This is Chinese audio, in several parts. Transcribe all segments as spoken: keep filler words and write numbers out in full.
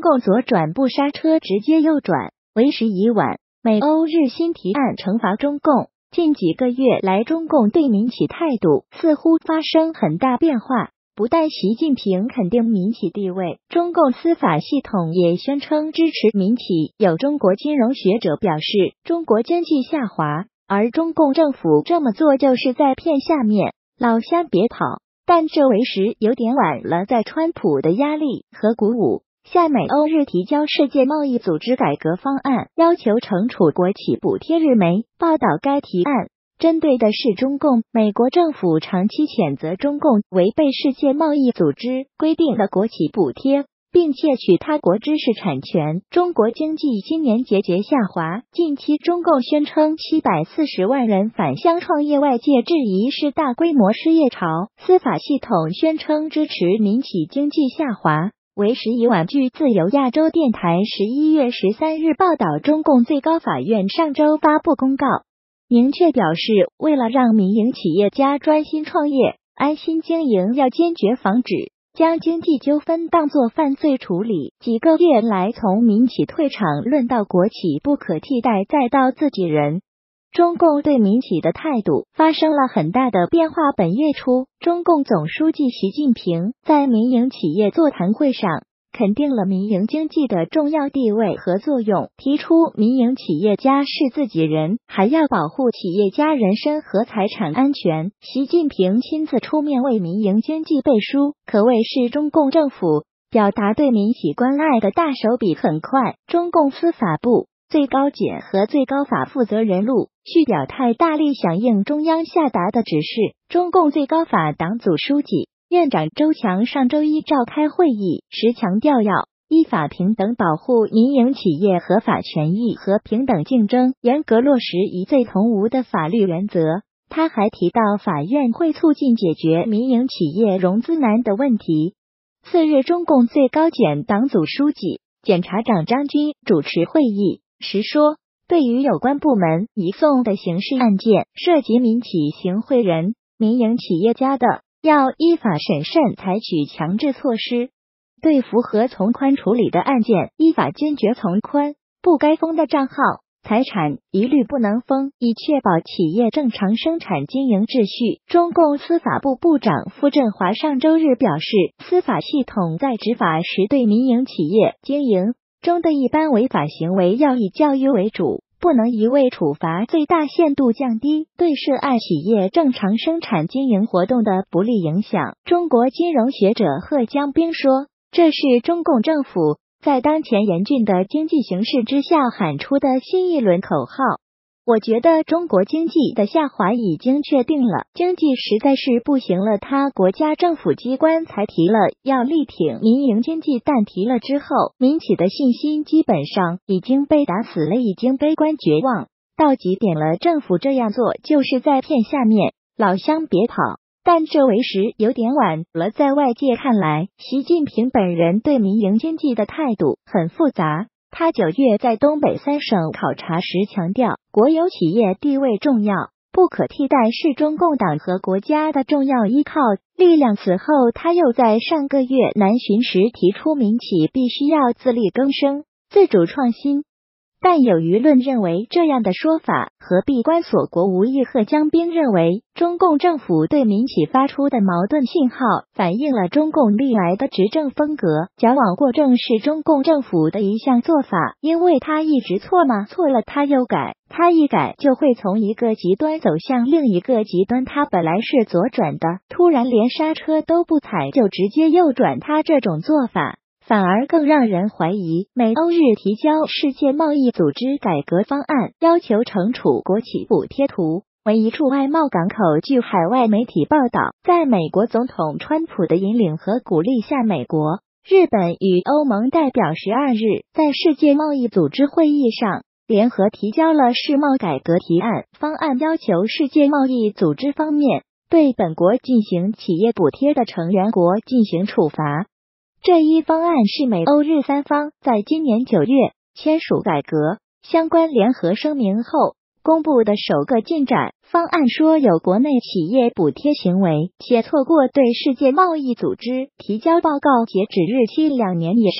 共左转不刹车，直接右转，为时已晚。美欧日新提案惩罚中共。近几个月来，中共对民企态度似乎发生很大变化。不但习近平肯定民企地位，中共司法系统也宣称支持民企。有中国金融学者表示，中国经济下滑，而中共政府这么做就是在骗下面，老乡别跑。但这为时有点晚了，在川普的压力和鼓舞下，美欧日提交世界贸易组织改革方案，要求惩处国企补贴。日媒报道该提案针对的是中共。美国政府长期谴责中共违背世界贸易组织规定的国企补贴，并窃取他国知识产权。中国经济今年节节下滑，近期中共宣称七百四十万人返乡创业，外界质疑是大规模失业潮。司法系统宣称支持民企经济下滑，为时已晚。据自由亚洲电台十一月十三日报道，中共最高法院上周发布公告，明确表示，为了让民营企业家专心创业、安心经营，要坚决防止将经济纠纷当作犯罪处理。几个月来，从民企退场论到国企不可替代，再到自己人，中共对民企的态度发生了很大的变化。本月初，中共总书记习近平在民营企业座谈会上肯定了民营经济的重要地位和作用，提出民营企业家是自己人，还要保护企业家人身和财产安全。习近平亲自出面为民营经济背书，可谓是中共政府表达对民企关爱的大手笔。很快，中共司法部、最高检和最高法负责人陆续表态，大力响应中央下达的指示。中共最高法党组书记、院长周强上周一召开会议时强调，要依法平等保护民营企业合法权益和平等竞争，严格落实一罪同无的法律原则。他还提到，法院会促进解决民营企业融资难的问题。次日，中共最高检党组书记、检察长张军主持会议时说，对于有关部门移送的刑事案件，涉及民企行贿人、民营企业家的，要依法审慎采取强制措施，对符合从宽处理的案件，依法坚决从宽，不该封的账号、财产一律不能封，以确保企业正常生产经营秩序。中共司法部部长傅政华上周日表示，司法系统在执法时对民营企业经营中的一般违法行为要以教育为主，不能一味处罚，最大限度降低对涉案企业正常生产经营活动的不利影响。中国金融学者贺江兵说，这是中共政府在当前严峻的经济形势之下喊出的新一轮口号。我觉得中国经济的下滑已经确定了，经济实在是不行了，他国家政府机关才提了要力挺民营经济，但提了之后，民企的信心基本上已经被打死了，已经悲观绝望到极点了。政府这样做就是在骗下面，老乡别跑。但这为时有点晚了，在外界看来，习近平本人对民营经济的态度很复杂。他九月在东北三省考察时强调，国有企业地位重要，不可替代，是中共党和国家的重要依靠力量。此后，他又在上个月南巡时提出，民企必须要自力更生、自主创新。但有舆论认为，这样的说法和闭关锁国无异。贺江兵认为，中共政府对民企发出的矛盾信号，反映了中共历来的执政风格。矫枉过正是中共政府的一项做法，因为他一直错嘛，错了他又改，他一改就会从一个极端走向另一个极端。他本来是左转的，突然连刹车都不踩就直接右转，他这种做法反而更让人怀疑。美欧日提交世界贸易组织改革方案，要求惩处国企补贴图为一处外贸港口。据海外媒体报道，在美国总统川普的引领和鼓励下，美国、日本与欧盟代表十二日在世界贸易组织会议上联合提交了世贸改革提案。方案要求世界贸易组织方面对本国进行企业补贴的成员国进行处罚。这一方案是美欧日三方在今年九月签署改革相关联合声明后公布的首个进展。方案说，有国内企业补贴行为且错过对世界贸易组织提交报告截止日期两年以上，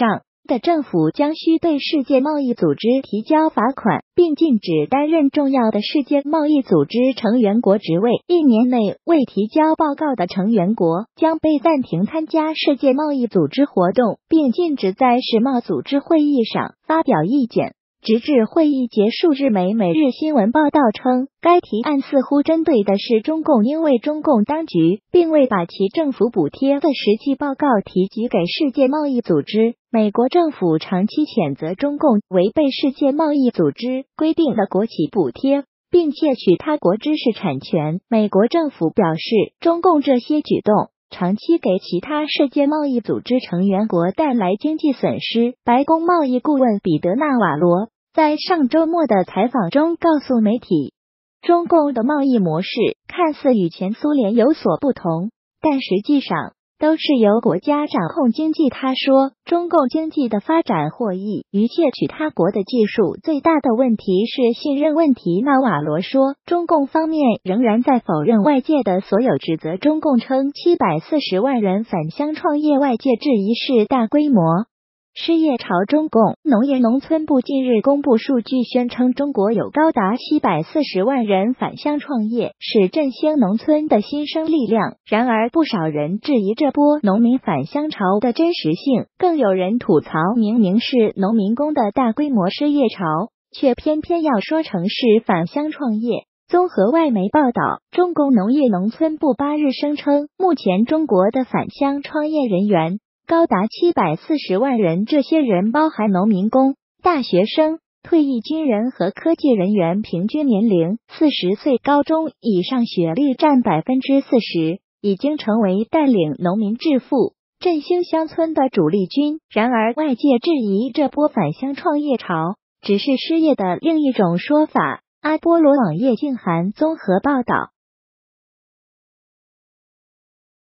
的政府将需对世界贸易组织提交罚款，并禁止担任重要的世界贸易组织成员国职位。一年内未提交报告的成员国将被暂停参加世界贸易组织活动，并禁止在世贸组织会议上发表意见，直至会议结束日。美每日新闻报道称，该提案似乎针对的是中共，因为中共当局并未把其政府补贴的实际报告提及给世界贸易组织。美国政府长期谴责中共违背世界贸易组织规定的国企补贴，并窃取他国知识产权。美国政府表示，中共这些举动长期给其他世界贸易组织成员国带来经济损失。白宫贸易顾问彼得纳瓦罗在上周末的采访中告诉媒体，中共的贸易模式看似与前苏联有所不同，但实际上都是由国家掌控经济。他说，中共经济的发展获益于窃取他国的技术，最大的问题是信任问题。纳瓦罗说，中共方面仍然在否认外界的所有指责。中共称七百四十万人返乡创业，外界质疑是大规模失业潮。中共农业农村部近日公布数据，宣称中国有高达七百四十万人返乡创业，是振兴农村的新生力量。然而，不少人质疑这波农民返乡潮的真实性，更有人吐槽，明明是农民工的大规模失业潮，却偏偏要说成是返乡创业。综合外媒报道，中共农业农村部八日声称，目前中国的返乡创业人员高达七百四十万人，这些人包含农民工、大学生、退役军人和科技人员，平均年龄四十岁，高中以上学历占 百分之四十， 已经成为带领农民致富、振兴乡村的主力军。然而，外界质疑这波返乡创业潮只是失业的另一种说法。阿波罗网页静涵综合报道。